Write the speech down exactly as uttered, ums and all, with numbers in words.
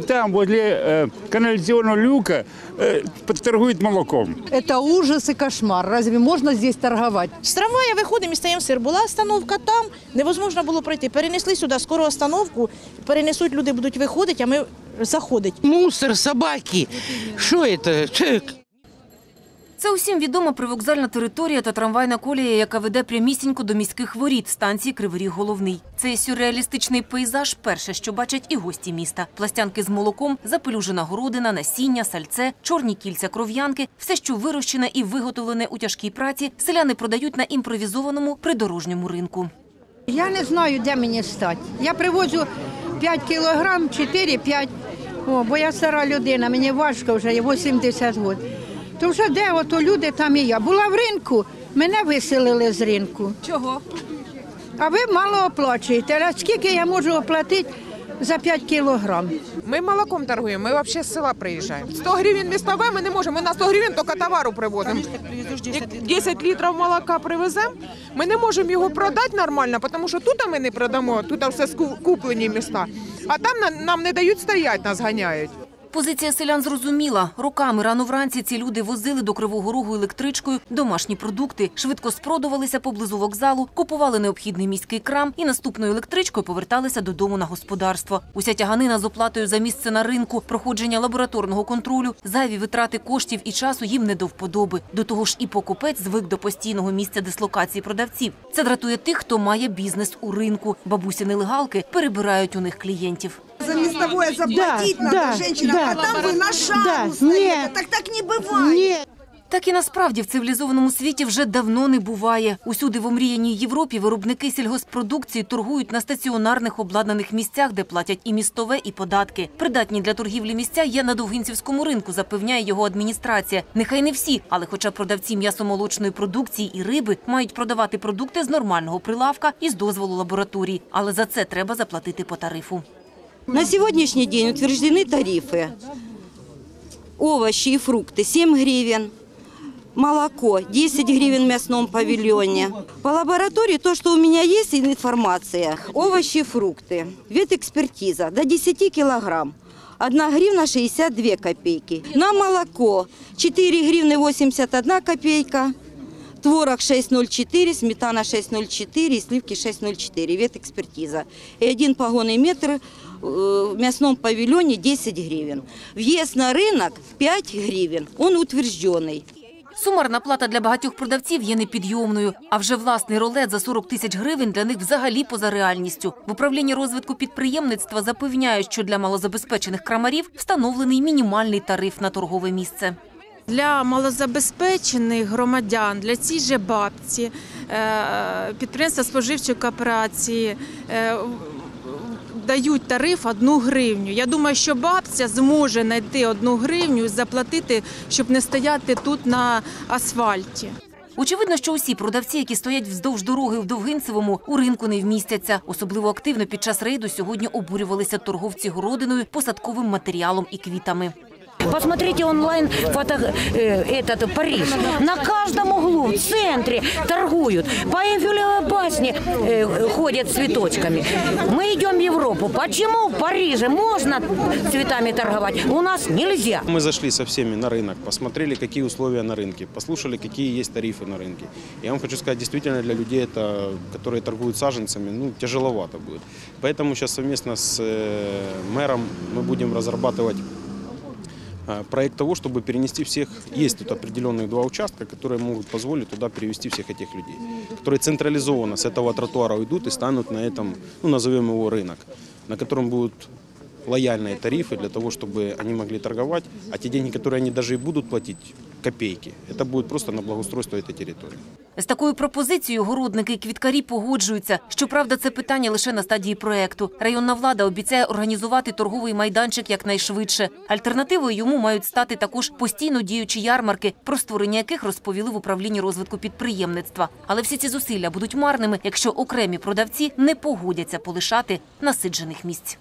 Там, возле э, канализационного люка, э, торгуют молоком. Это ужас и кошмар. Разве можно здесь торговать? З трамвая виходимо і стаємо в сир. Була остановка там, невозможно було пройти. Перенесли сюди скору остановку, перенесуть, люди будуть виходити, а ми заходити. Мусор, собаки. Що це? Це усім відома привокзальна територія та трамвайна колія, яка веде прямісінько до міських воріт станції Кривий Ріг Головний. Цей сюрреалістичний пейзаж – перше, що бачать і гості міста. Пластянки з молоком, запелюжена городина, насіння, сальце, чорні кільця кров'янки – все, що вирощене і виготовлене у тяжкій праці, селяни продають на імпровізованому придорожньому ринку. Я не знаю, де мені стати. Я привозю п'ять кілограм, чотири-п'ять, бо я стара людина, мені важко вже, є вісімдесят років. То вже де ото люди, там і я. Була в ринку, мене виселили з ринку. Чого? А ви мало оплачуєте. А скільки я можу оплатити за п'ять кілограм? Ми молоком торгуємо, ми взагалі з села приїжджаємо. сто гривень містове ми не можемо, ми на сто гривень тільки товару привозимо. десять літрів молока привеземо, ми не можемо його продати нормально, тому що тут ми не продамо, тут все куплені міста. А там нам не дають стояти, нас ганяють. Позиція селян зрозуміла. Роками рано вранці ці люди возили до Кривого Рогу електричкою домашні продукти, швидко спродувалися поблизу вокзалу, купували необхідний міський крам і наступною електричкою поверталися додому на господарство. Уся тяганина з оплатою за місце на ринку, проходження лабораторного контролю, зайві витрати коштів і часу їм не до вподоби. До того ж і покупець звик до постійного місця дислокації продавців. Це дратує тих, хто має бізнес у ринку. Бабусі-нелегалки перебирають у них клієнтів. За местовое заплатить да, надо, да, женщина, да, а там вы на шагу да, стоите. нет, Так так не бывает. Нет. Так і насправді в цивілізованому світі вже давно не буває. Усюди в омріяній Європі виробники сільгосппродукції торгують на стаціонарних обладнаних місцях, де платять і містове, і податки. Придатні для торгівлі місця є на Довгинцівському ринку, запевняє його адміністрація. Нехай не всі, але хоча продавці м'ясомолочної продукції і риби мають продавати продукти з нормального прилавка і з дозволу лабораторії. Але за це треба заплатити по тарифу. На сегодняшний день утверждены тарифы. Овощи и фрукты – семь гривен, молоко – десять гривен в мясном павильоне. По лаборатории то, что у меня есть информация – овощи и фрукты. Ветэкспертиза до десяти килограмм. одна гривна шестьдесят две копейки. На молоко четыре гривны восемьдесят одна копейка. Творог шесть ноль четыре, сметана шесть ноль четыре, сливки шесть ноль четыре, ветэкспертиза. И один погонный метр в мясном павильоне десять гривен. Въезд на рынок пять гривен, он утвержденный. Сумарна плата для багатьох продавців є непідйомною, а вже власний рулет за сорок тисяч гривень для них взагалі поза реальністю. В управлінні розвитку підприємництва запевняють, що для малозабезпечених крамарів встановлений мінімальний тариф на торгове місце. Для малозабезпечених громадян, для цієї же бабці, підприємства споживчої кооперації дають тариф одну гривню. Я думаю, що бабця зможе знайти одну гривню і заплатити, щоб не стояти тут на асфальті. Очевидно, що усі продавці, які стоять вздовж дороги в Довгинцевому, у ринку не вмістяться. Особливо активно під час рейду сьогодні обурювалися торговці городиною, посадковим матеріалом і квітами. Посмотрите онлайн фото, э, этот Париж. На каждом углу, в центре торгуют. По Эйфелевой башне э, ходят цветочками. Мы идем в Европу. Почему в Париже можно цветами торговать? У нас нельзя. Мы зашли со всеми на рынок, посмотрели, какие условия на рынке, послушали, какие есть тарифы на рынке. Я вам хочу сказать, действительно для людей, это, которые торгуют саженцами, ну, тяжеловато будет. Поэтому сейчас совместно с э, мэром мы будем разрабатывать проект того, чтобы перенести всех, есть тут определенные два участка, которые могут позволить туда перевести всех этих людей, которые централизованно с этого тротуара уйдут и станут на этом, ну, назовем его рынок, на котором будут лояльные тарифы для того, чтобы они могли торговать, а те деньги, которые они даже и будут платить, копейки, это будет просто на благоустройство этой территории. З такою пропозицією городники і квіткарі погоджуються. Щоправда, це питання лише на стадії проєкту. Районна влада обіцяє організувати торговий майданчик якнайшвидше. Альтернативою йому мають стати також постійно діючі ярмарки, про створення яких розповіли в управлінні розвитку підприємництва. Але всі ці зусилля будуть марними, якщо окремі продавці не погодяться полишати насиджених місць.